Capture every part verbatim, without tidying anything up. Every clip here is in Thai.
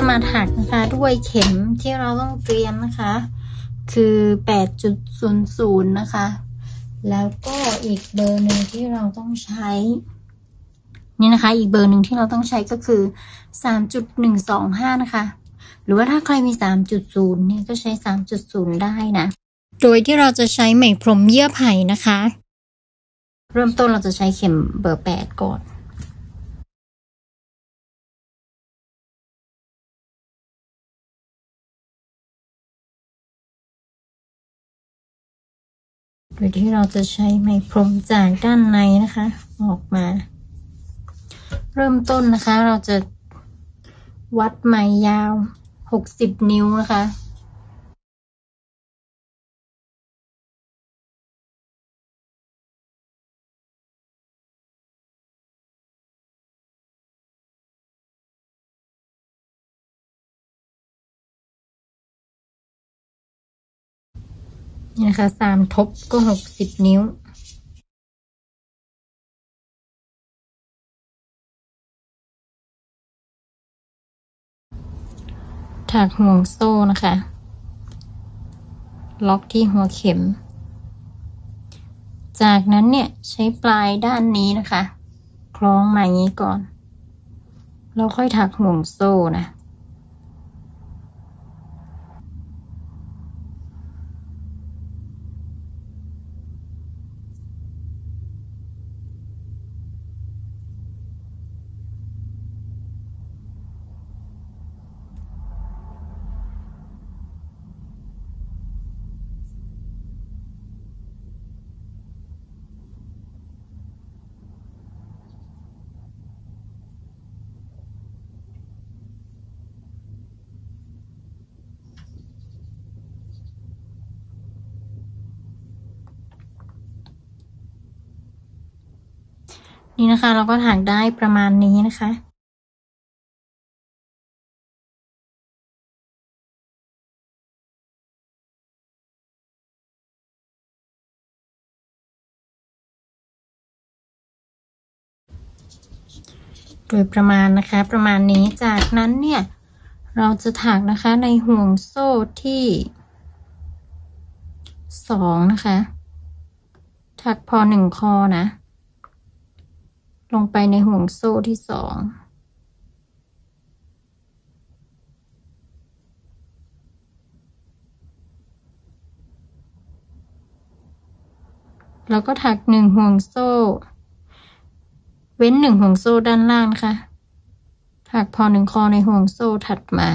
มาถักนะคะด้วยเข็มที่เราต้องเตรียมนะคะคือ แปดจุดศูนย์ศูนย์ นะคะแล้วก็อีกเบอร์หนึ่งที่เราต้องใช้นี่นะคะอีกเบอร์หนึ่งที่เราต้องใช้ก็คือ สามจุดหนึ่งสองห้า นะคะหรือว่าถ้าใครมี สามจุดศูนย์ เนี่ยก็ใช้ สามจุดศูนย์ ได้นะโดยที่เราจะใช้ไหมพรมเยื่อไผ่นะคะเริ่มต้นเราจะใช้เข็มเบอร์แปดก่อนโดยที่เราจะใช้ไหมพรมจากด้านในนะคะออกมาเริ่มต้นนะคะเราจะวัดไหมยาวหกสิบนิ้วนะคะนี่นะคะสามทบก็หกสิบนิ้วถักห่วงโซ่นะคะล็อกที่หัวเข็มจากนั้นเนี่ยใช้ปลายด้านนี้นะคะคล้องมาอย่างนี้ก่อนแล้วค่อยถักห่วงโซ่นะนี่นะคะเราก็ถักได้ประมาณนี้นะคะโดยประมาณนะคะประมาณนี้จากนั้นเนี่ยเราจะถักนะคะในห่วงโซ่ที่สองนะคะถักพอหนึ่งคอนะลงไปในห่วงโซ่ที่สองแล้วก็ถักหนึ่งห่วงโซ่เว้นหนึ่งห่วงโซ่ด้านล่างนะคะถักพอหนึ่งคอในห่วงโซ่ถัดมา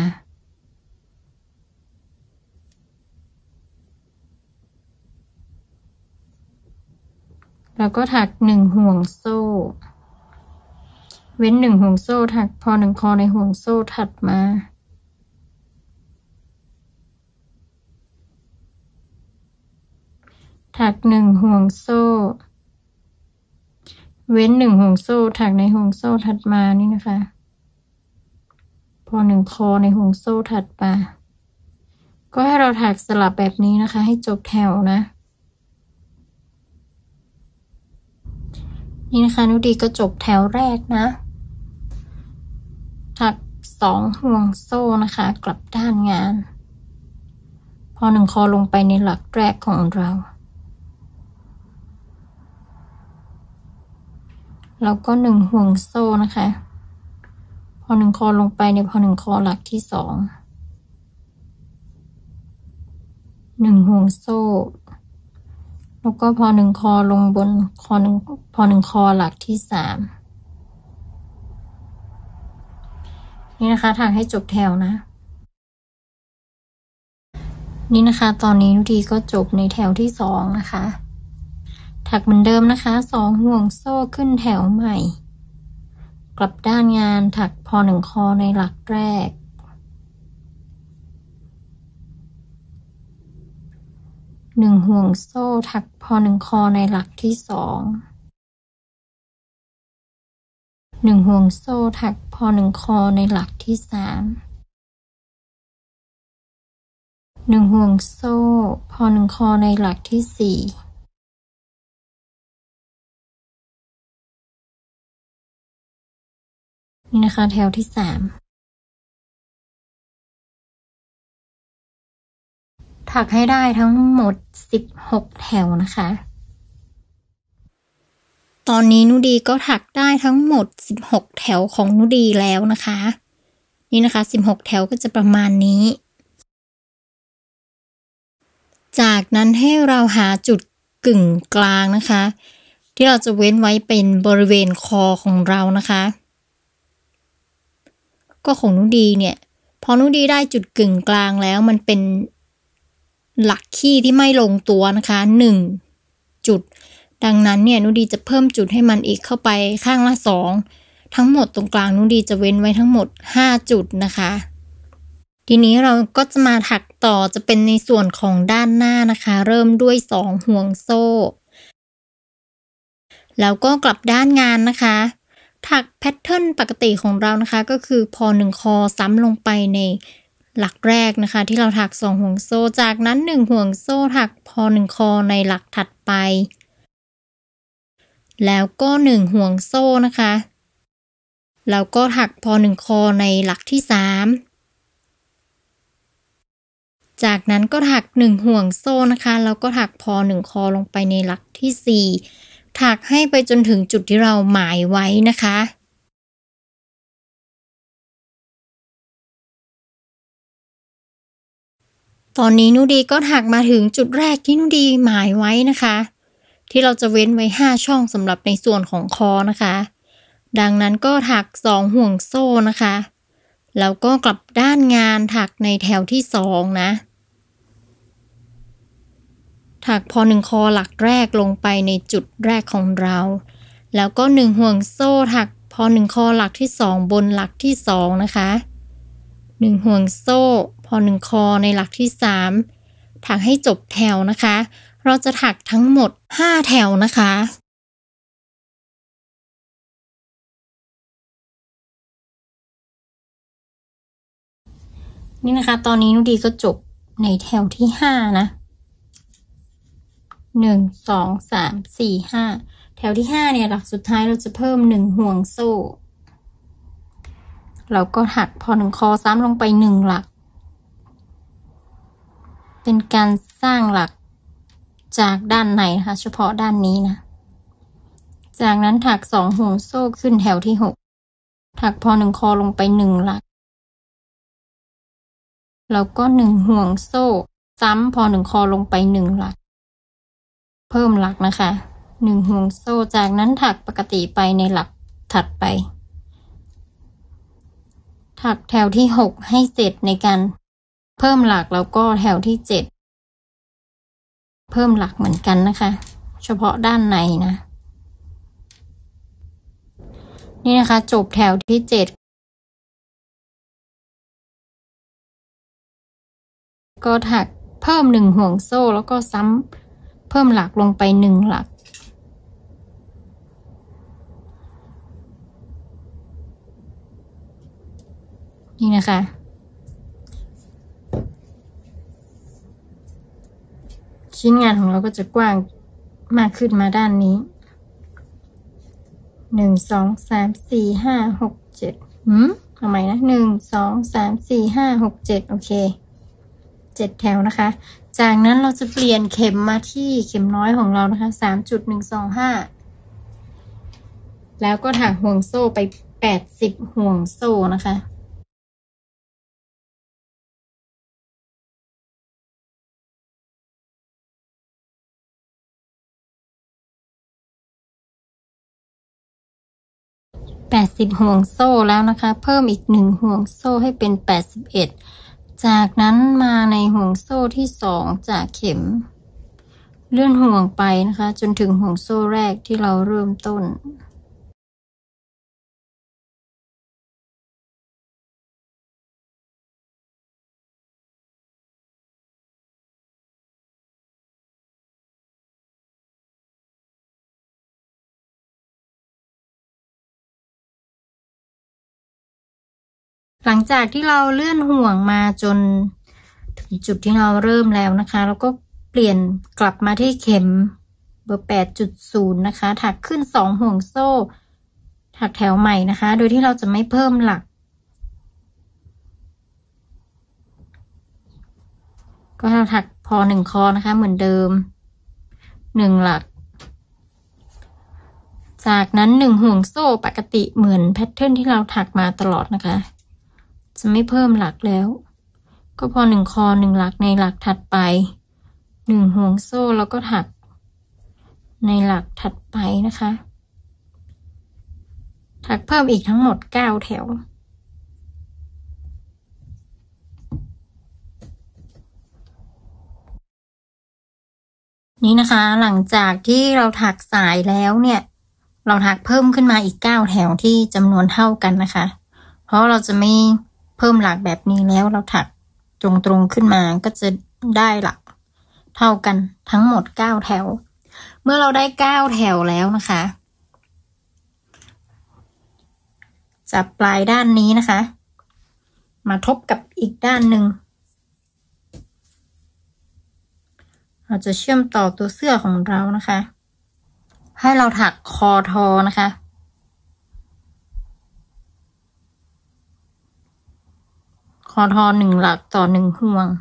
แล้วก็ถักหนึ่งห่วงโซ่เว้นหนึ่งห่วงโซ่ถักพอหนึ่งคอในห่วงโซ่ถัดมาถักหนึ่งห่วงโซ่เว้นหนึ่งห่วงโซ่ถักในห่วงโซ่ถัดมานี่นะคะพอหนึ่งคอในห่วงโซ่ถัดมาก็ให้เราถักสลับแบบนี้นะคะให้จบแถวนะนี่นะคะนุดีก็จบแถวแรกนะถักสองห่วงโซ่นะคะกลับด้านงานพอหนึ่งคอลงไปในหลักแรกของเราแล้วก็หนึ่งห่วงโซ่นะคะพอหนึ่งคอลงไปในพอหนึ่งคอหลักที่สองหนึ่งห่วงโซ่แล้วก็พอหนึ่งคอลงบนคอหนึ่งพอหนึ่งคอหลักที่สามนี่นะคะถักให้จบแถวนะนี่นะคะตอนนี้นุดีก็จบในแถวที่สองนะคะถักเหมือนเดิมนะคะสองห่วงโซ่ขึ้นแถวใหม่กลับด้านงานถักพอหนึ่งคอในหลักแรกหนึ่งห่วงโซ่ถักพอหนึ่งคอในหลักที่สองหนึ่งห่วงโซ่ถักพอหนึ่งคอในหลักที่สามหนึ่งห่วงโซ่พอหนึ่งคอในหลักที่สี่นี่นะคะแถวที่สามถักให้ได้ทั้งหมดสิบหกแถวนะคะตอนนี้นุดีก็ถักได้ทั้งหมดสิบหกแถวของนุดีแล้วนะคะนี่นะคะสิบหกแถวก็จะประมาณนี้จากนั้นให้เราหาจุดกึ่งกลางนะคะที่เราจะเว้นไว้เป็นบริเวณคอของเรานะคะก็ของนุดีเนี่ยพอนุดีได้จุดกึ่งกลางแล้วมันเป็นหลักขี้ที่ไม่ลงตัวนะคะหนึ่งจุดดังนั้นเนี่ยนุดีจะเพิ่มจุดให้มันอีกเข้าไปข้างละสองทั้งหมดตรงกลางนุดีจะเว้นไว้ทั้งหมดห้าจุดนะคะทีนี้เราก็จะมาถักต่อจะเป็นในส่วนของด้านหน้านะคะเริ่มด้วยสองห่วงโซ่แล้วก็กลับด้านงานนะคะถักแพทเทิร์นปกติของเรานะคะก็คือพอหนึ่งคอซ้ำลงไปในหลักแรกนะคะที่เราถักสองห่วงโซ่จากนั้นหนึ่งห่วงโซ่ถักพอหนึ่งคอในหลักถัดไปแล้วก็หนึ่งห่วงโซ่นะคะแล้วก็ถักพอหนึ่งคอในหลักที่สามจากนั้นก็ถักหนึ่งห่วงโซ่นะคะแล้วก็ถักพอหนึ่งคอลงไปในหลักที่สี่ถักให้ไปจนถึงจุดที่เราหมายไว้นะคะตอนนี้นุดีก็ถักมาถึงจุดแรกที่นุดีหมายไว้นะคะที่เราจะเว้นไว้ห้าช่องสำหรับในส่วนของคอนะคะดังนั้นก็ถักสองห่วงโซ่นะคะแล้วก็กลับด้านงานถักในแถวที่สองนะถักพอหนึ่งคอหลักแรกลงไปในจุดแรกของเราแล้วก็หนึ่งห่วงโซ่ถักพอหนึ่งคอหลักที่สองบนหลักที่สองนะคะหนึ่งห่วงโซ่พอหนึ่งคอในหลักที่สามถักให้จบแถวนะคะเราจะถักทั้งหมดห้าแถวนะคะนี่นะคะตอนนี้นุดีก็จบในแถวที่ห้านะหนึ่ง สอง สาม สี่ ห้าแถวที่ห้าเนี่ยหลักสุดท้ายเราจะเพิ่มหนึ่งห่วงโซ่เราก็ถักพอหนึ่งคอซ้ำลงไปหนึ่งหลักเป็นการสร้างหลักจากด้านในนะคะเฉพาะด้านนี้นะจากนั้นถักสองห่วงโซ่ขึ้นแถวที่หกถักพอหนึ่งคอลงไปหนึ่งหลักแล้วก็หนึ่งห่วงโซ่ซ้ำพอหนึ่งคอลงไปหนึ่งหลักเพิ่มหลักนะคะหนึ่งห่วงโซ่จากนั้นถักปกติไปในหลักถัดไปถักแถวที่หกให้เสร็จในการเพิ่มหลักแล้วก็แถวที่เจ็ดเพิ่มหลักเหมือนกันนะคะเฉพาะด้านในนะนี่นะคะจบแถวที่เจ็ดก็ถักเพิ่มหนึ่งห่วงโซ่แล้วก็ซ้ำเพิ่มหลักลงไปหนึ่งหลักนี่นะคะชิ้นงานของเราก็จะกว้างมากขึ้นมาด้านนี้หนึ่ง สอง สาม สี่ ห้า หก เจ็ดหืมทำไมนะหนึ่ง สอง สาม สี่ ห้า หก เจ็ดโอเคเจ็ดแถวนะคะจากนั้นเราจะเปลี่ยนเข็มมาที่เข็มน้อยของเรานะคะ สามจุดหนึ่งสองห้า แล้วก็ถักห่วงโซ่ไปแปดสิบห่วงโซ่นะคะแปดสิบห่วงโซ่แล้วนะคะเพิ่มอีกหนึ่งห่วงโซ่ให้เป็นแปดสิบเอ็ดจากนั้นมาในห่วงโซ่ที่สองจากเข็มเลื่อนห่วงไปนะคะจนถึงห่วงโซ่แรกที่เราเริ่มต้นหลังจากที่เราเลื่อนห่วงมาจนถึงจุดที่เราเริ่มแล้วนะคะแล้วก็เปลี่ยนกลับมาที่เข็มเบอร์ แปดจุดศูนย์ นะคะถักขึ้นสองห่วงโซ่ถักแถวใหม่นะคะโดยที่เราจะไม่เพิ่มหลักก็ก็ถักพอหนึ่งคอนะคะเหมือนเดิมหนึ่งหลักจากนั้นหนึ่งห่วงโซ่ปกติเหมือนแพทเทิร์นที่เราถักมาตลอดนะคะจะไม่เพิ่มหลักแล้วก็พอหนึ่งคอหนึ่งหลักในหลักถัดไปหนึ่งห่วงโซ่แล้วก็ถักในหลักถัดไปนะคะถักเพิ่มอีกทั้งหมดเก้าแถวนี่นะคะหลังจากที่เราถักสายแล้วเนี่ยเราถักเพิ่มขึ้นมาอีกเก้าแถวที่จำนวนเท่ากันนะคะเพราะเราจะไม่เพิ่มหลักแบบนี้แล้วเราถักตรงๆขึ้นมาก็จะได้หลักเท่ากันทั้งหมดเก้าแถวเมื่อเราได้เก้าแถวแล้วนะคะจับปลายด้านนี้นะคะมาทบกับอีกด้านหนึ่งเราจะเชื่อมต่อตัวเสื้อของเรานะคะให้เราถักคอทอนะคะคอทอหนึ่งหลักต่อหนึ่งห่วง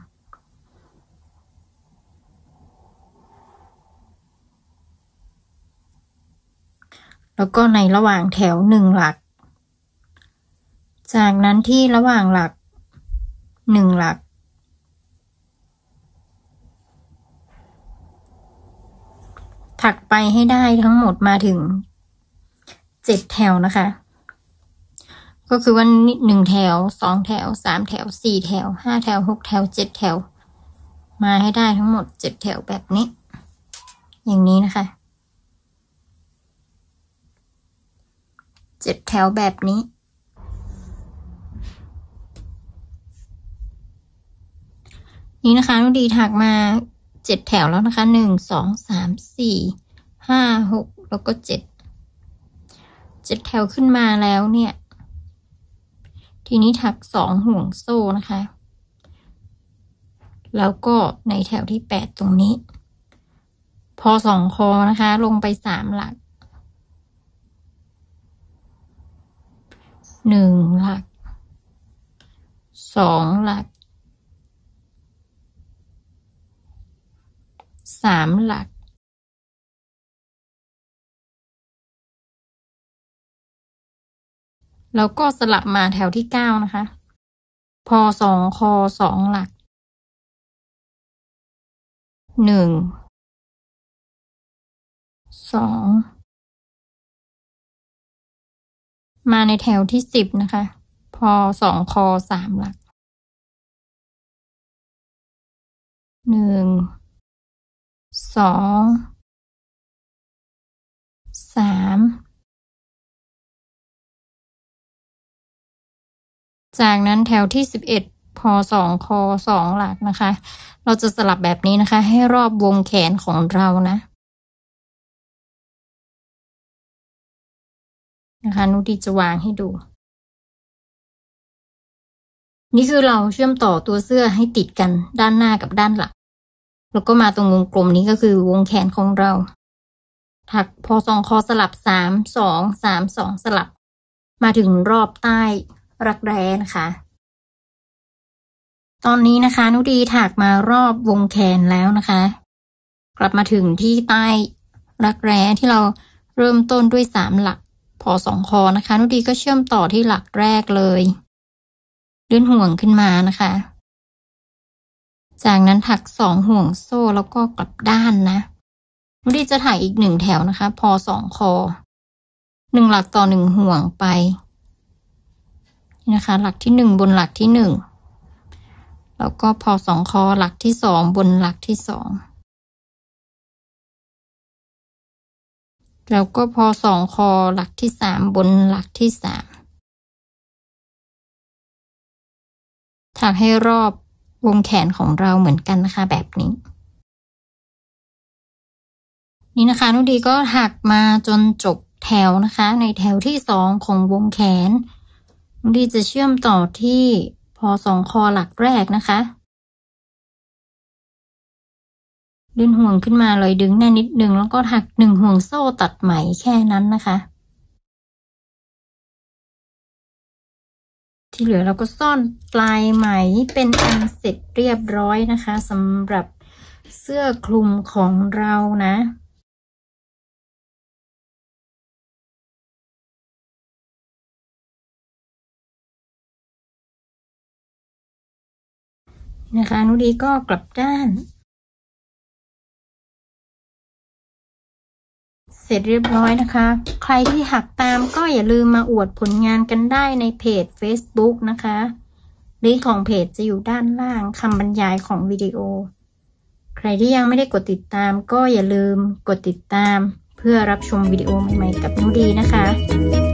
แล้วก็ในระหว่างแถวหนึ่งหลักจากนั้นที่ระหว่างหลักหนึ่งหลักถักไปให้ได้ทั้งหมดมาถึงเจ็ดแถวนะคะก็คือว่าหนึ่งแถวสองแถวสามแถวสี่แถวห้าแถวหกแถวเจ็ดแถวมาให้ได้ทั้งหมดเจ็ดแถวแบบนี้อย่างนี้นะคะเจ็ดแถวแบบนี้นี่นะคะนุดีถักมาเจ็ดแถวแล้วนะคะหนึ่งสองสามสี่ห้าหกแล้วก็เจ็ดเจ็ดแถวขึ้นมาแล้วเนี่ยทีนี้ถักสองห่วงโซ่นะคะแล้วก็ในแถวที่แปดตรงนี้พอสองคอนะคะลงไปสามหลักหนึ่งหลักสองหลักสามหลักแล้วก็สลับมาแถวที่เก้านะคะพอสองคอสองหลักหนึ่งสองมาในแถวที่สิบนะคะพอสองคอสามหลักหนึ่งสองสามจากนั้นแถวที่สิบเอ็ดพอสองคอสองหลักนะคะเราจะสลับแบบนี้นะคะให้รอบวงแขนของเรานะนะคะนุดีจะวางให้ดูนี่คือเราเชื่อมต่อตัวเสื้อให้ติดกันด้านหน้ากับด้านหลังแล้วก็มาตรงวงกลมนี้ก็คือวงแขนของเราถักพอสองคอสลับสามสองสามสองสลับมาถึงรอบใต้รักแร้นะคะตอนนี้นะคะนุดีถักมารอบวงแขนแล้วนะคะกลับมาถึงที่ใต้รักแร้ที่เราเริ่มต้นด้วยสามหลักพอสองคอนะคะนุดีก็เชื่อมต่อที่หลักแรกเลยเลื่อนห่วงขึ้นมานะคะจากนั้นถักสองห่วงโซ่แล้วก็กลับด้านนะนุดีจะถักอีกหนึ่งแถวนะคะพอสองคอหนึ่งหลักต่อหนึ่งห่วงไปนะคะหลักที่หนึ่งบนหลักที่หนึ่งแล้วก็พอสองคอหลักที่สองบนหลักที่สองแล้วก็พอสองคอหลักที่สามบนหลักที่สามถักให้รอบวงแขนของเราเหมือนกันนะคะแบบนี้นี่นะคะนุดีก็ถักมาจนจบแถวนะคะในแถวที่สองของวงแขนนุดีจะเชื่อมต่อที่พอสองคอหลักแรกนะคะดึงห่วงขึ้นมาเลยดึงแน่นิดนึงแล้วก็ถักหนึ่งห่วงโซ่ตัดไหมแค่นั้นนะคะที่เหลือเราก็ซ่อนปลายไหมเป็นอันเสร็จเรียบร้อยนะคะสำหรับเสื้อคลุมของเรานะนะคะนุดีก็กลับด้านเสร็จเรียบร้อยนะคะใครที่หักตามก็อย่าลืมมาอวดผลงานกันได้ในเพจ Facebook นะคะลิงก์ของเพจจะอยู่ด้านล่างคำบรรยายของวิดีโอใครที่ยังไม่ได้กดติดตามก็อย่าลืมกดติดตามเพื่อรับชมวิดีโอใหม่ๆกับนุดีนะคะ